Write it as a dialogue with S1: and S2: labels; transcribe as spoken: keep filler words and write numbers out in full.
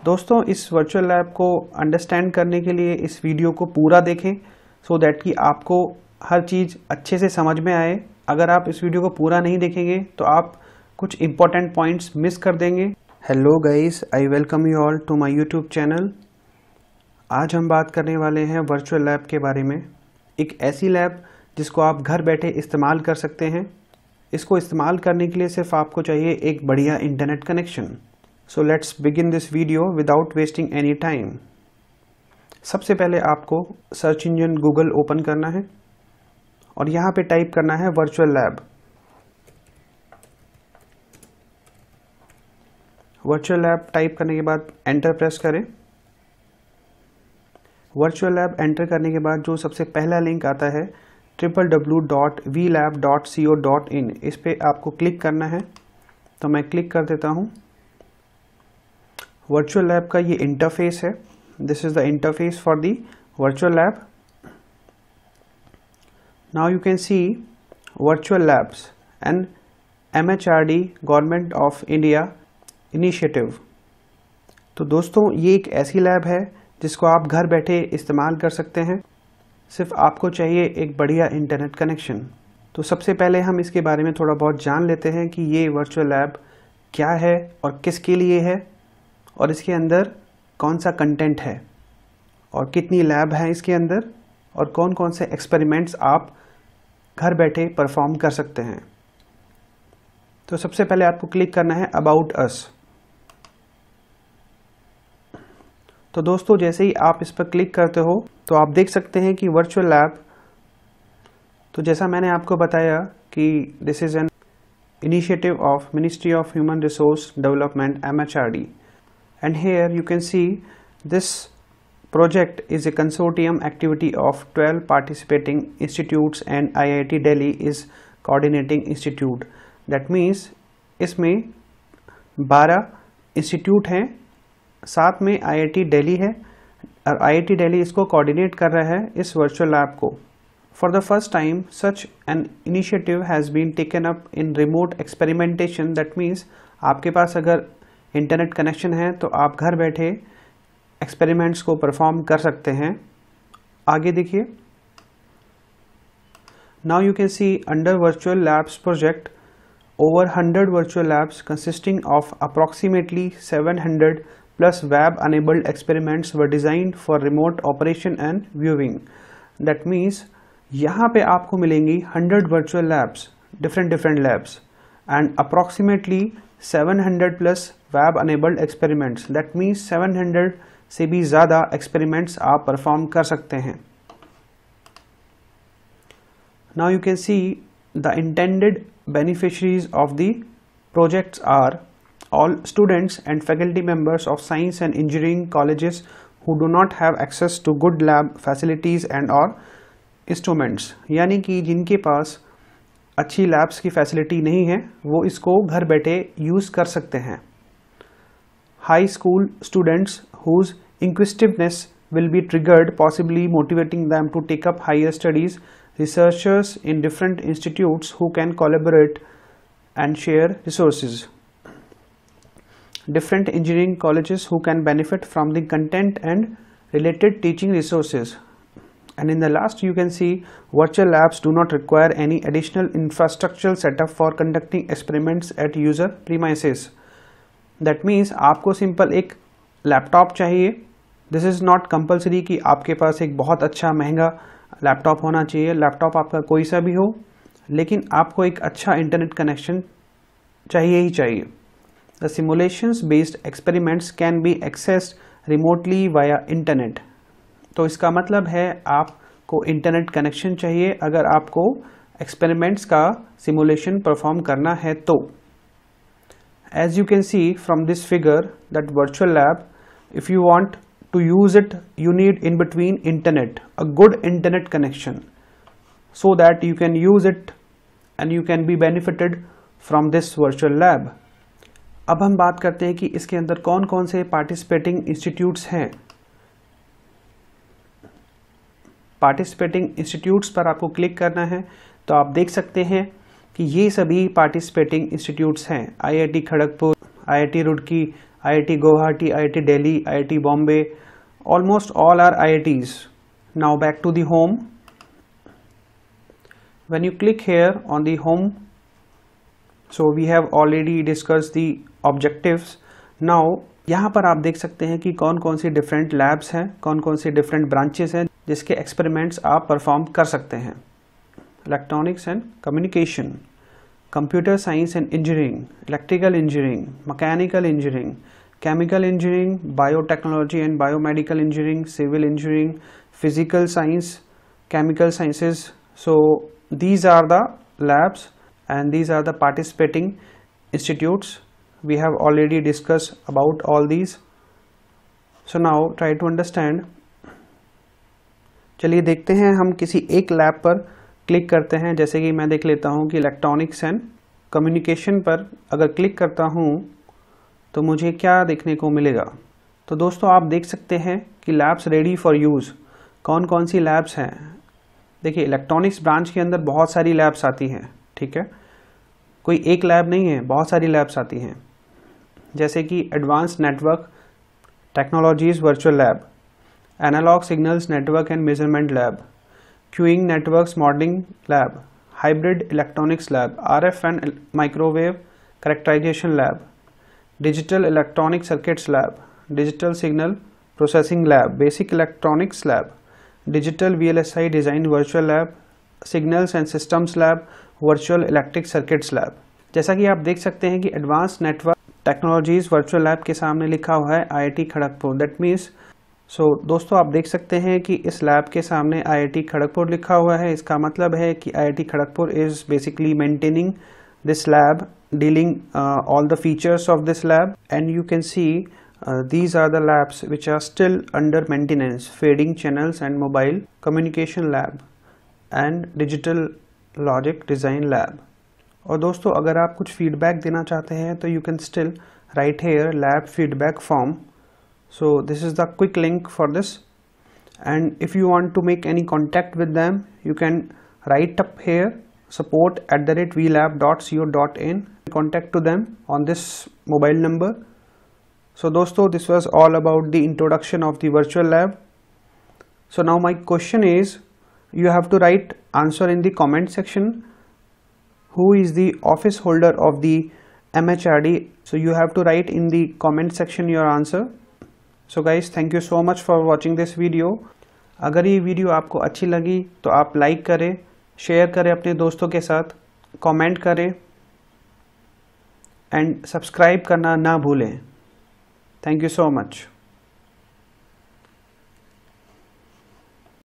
S1: दोस्तों इस virtual lab को अंडरस्टैंड करने के लिए इस वीडियो को पूरा देखें सो दैट कि आपको हर चीज़ अच्छे से समझ में आए। अगर आप इस वीडियो को पूरा नहीं देखेंगे तो आप कुछ इम्पोर्टेंट पॉइंट्स मिस कर देंगे। Hello guys, I welcome you all to my YouTube channel. आज हम बात करने वाले हैं वर्चुअल लैब के बारे में। एक ऐसी लैब जिसको आप घर बैठे इस्तेमाल कर सकते हैं। इसको इस्तेमाल करने के लिए सिर्फ आपको चाहिए एक बढ़िया internet connection. So let's begin this video without wasting any time. सबसे पहले आपको सर्च इंजन गूगल ओपन करना है और यहाँ पे टाइप करना है virtual lab. Virtual lab type करने के बाद एंटर प्रेस करें। वर्चुअल लैब एंटर करने के बाद जो सबसे पहला लिंक आता है triple W dot V lab dot C O dot in, इस पे आपको क्लिक करना है। तो मैं क्लिक कर देता हूँ। वर्चुअल लैब का ये इंटरफेस है। This is the interface for the virtual lab. Now you can see virtual labs and M H R D government of India initiative. तो दोस्तों ये एक ऐसी लैब है जिसको आप घर बैठे इस्तेमाल कर सकते हैं। सिर्फ आपको चाहिए एक बढ़िया इंटरनेट कनेक्शन। तो सबसे पहले हम इसके बारे में थोड़ा बहुत जान लेते हैं कि ये वर्चुअल लैब क्या है और किसके लिए है और इसके अंदर कौन सा कंटेंट है और कितनी लैब है इसके अंदर और कौन कौन से एक्सपेरिमेंट्स आप घर बैठे परफॉर्म कर सकते हैं। तो सबसे पहले आपको क्लिक करना है अबाउट अस। तो दोस्तों जैसे ही आप इस पर क्लिक करते हो तो आप देख सकते हैं कि वर्चुअल लैब, तो जैसा मैंने आपको बताया कि this is an initiative of ministry of human resource development M H R D, and here you can see this project is a consortium activity of twelve participating institutes and I I T Delhi is coordinating institute. That means इसमें बारह institute हैं, साथ में I I T Delhi है और I I T Delhi इसको coordinate कर रहा है इस वर्चुअल लैब को। For the first time such an initiative has been taken up in remote experimentation. That means आपके पास अगर इंटरनेट कनेक्शन है तो आप घर बैठे एक्सपेरिमेंट्स को परफॉर्म कर सकते हैं। आगे देखिए, now you can see under virtual labs project over hundred virtual labs consisting of approximately seven hundred plus web enabled experiments were designed for remote operation and viewing. That means यहाँ पे आपको मिलेंगी hundred virtual labs, different different labs and approximately seven hundred plus web enabled experiments. That means seven hundred से भी ज़्यादा experiments आप perform कर सकते हैं। Now you can see the intended beneficiaries of the projects are all students and faculty members of science and engineering colleges who do not have access to good lab facilities and और instruments. यानी कि जिनके पास अच्छी labs की facility नहीं है वो इसको घर बैठे यूज़ कर सकते हैं। High school students whose inquisitiveness will be triggered, possibly motivating them to take up higher studies, researchers in different institutes who can collaborate and share resources, different engineering colleges who can benefit from the content and related teaching resources. And in the last you can see virtual labs do not require any additional infrastructural setup for conducting experiments at user premises. That means आपको simple एक laptop चाहिए। This is not compulsory कि आपके पास एक बहुत अच्छा महंगा laptop होना चाहिए। लैपटॉप आपका कोई सा भी हो, लेकिन आपको एक अच्छा इंटरनेट कनेक्शन चाहिए ही चाहिए। The simulations based experiments can be accessed remotely via internet. तो इसका मतलब है आपको इंटरनेट कनेक्शन चाहिए अगर आपको एक्सपेरिमेंट्स का सिमुलेशन परफॉर्म करना है तो। As you can see from this figure that virtual lab, if you want to use it, you need in between internet, a good internet connection, so that you can use it and you can be benefited from this virtual lab. अब हम बात करते हैं कि इसके अंदर कौन कौन से participating institutes हैं। Participating institutes पर आपको क्लिक करना है तो आप देख सकते हैं कि ये सभी पार्टिसिपेटिंग इंस्टीट्यूट्स हैं। IIT Kharagpur, IIT Roorkee, I I T Guwahati, I I T Delhi, I I T Bombay, almost all are I I Ts. Now back to the home. When you click here on the home, so we have already discussed the objectives. Now यहाँ पर आप देख सकते हैं कि कौन कौन सी different labs हैं, कौन कौन सी डिफरेंट ब्रांचेस हैं जिसके एक्सपेरिमेंट्स आप परफॉर्म कर सकते हैं. Electronics and communication, computer science and engineering, electrical engineering, mechanical engineering, chemical engineering, biotechnology and biomedical engineering, civil engineering, physical science, chemical sciences. So these are the labs and these are the participating institutes. We have already discussed about all these. So now try to understand. चलिए देखते हैं, हम किसी एक lab पर click करते हैं. जैसे कि मैं देख लेता हूं कि इलेक्ट्रॉनिक्स एंड कम्युनिकेशन पर अगर क्लिक करता हूं तो मुझे क्या देखने को मिलेगा. तो दोस्तों आप देख सकते हैं कि लैब्स रेडी फॉर यूज़. कौन कौन सी लैब्स हैं. देखिए इलेक्ट्रॉनिक्स ब्रांच के अंदर बहुत सारी लैब्स आती हैं. ठीक है, कोई एक लैब नहीं है, बहुत सारी लैब्स आती हैं. जैसे कि advance network technologies virtual lab, analogue signals network and measurement lab, queuing networks modelling lab, hybrid electronics lab, R F and microwave characterisation lab, digital electronic circuits lab, digital signal processing lab, basic electronics lab, digital V L S I design virtual lab, signals and systems lab, virtual electric circuits lab. जैसा कि आप देख सकते हैं कि advance network technologies virtual lab के सामने लिखा हुआ है I I T Kharagpur. That means so दोस्तों आप देख सकते हैं कि इस लैब के सामने आई आई टी खड़गपुर लिखा हुआ है. इसका मतलब है कि I I T Kharagpur is basically maintaining this lab, dealing uh, all the features of this lab, and you can see uh, these are the labs which are still under maintenance: fading channels and mobile communication lab and digital logic design lab. और दोस्तों अगर आप कुछ feedback देना चाहते हैं तो you can still write here lab feedback form. So this is the quick link for this, and if you want to make any contact with them you can write up here support at the rate vlab dot co dot in. Contact to them on this mobile number. So दोस्तों this was all about the introduction of the virtual lab. So now my question is, you have to write answer in the comment section. Who is the office holder of the M H R D? So you have to write in the comment section your answer. So guys, thank you so much for watching this video. अगर ये video आपको अच्छी लगी तो आप like करें, share करें अपने दोस्तों के साथ, कमेंट करें एंड सब्सक्राइब करना ना भूलें. Thank you so much.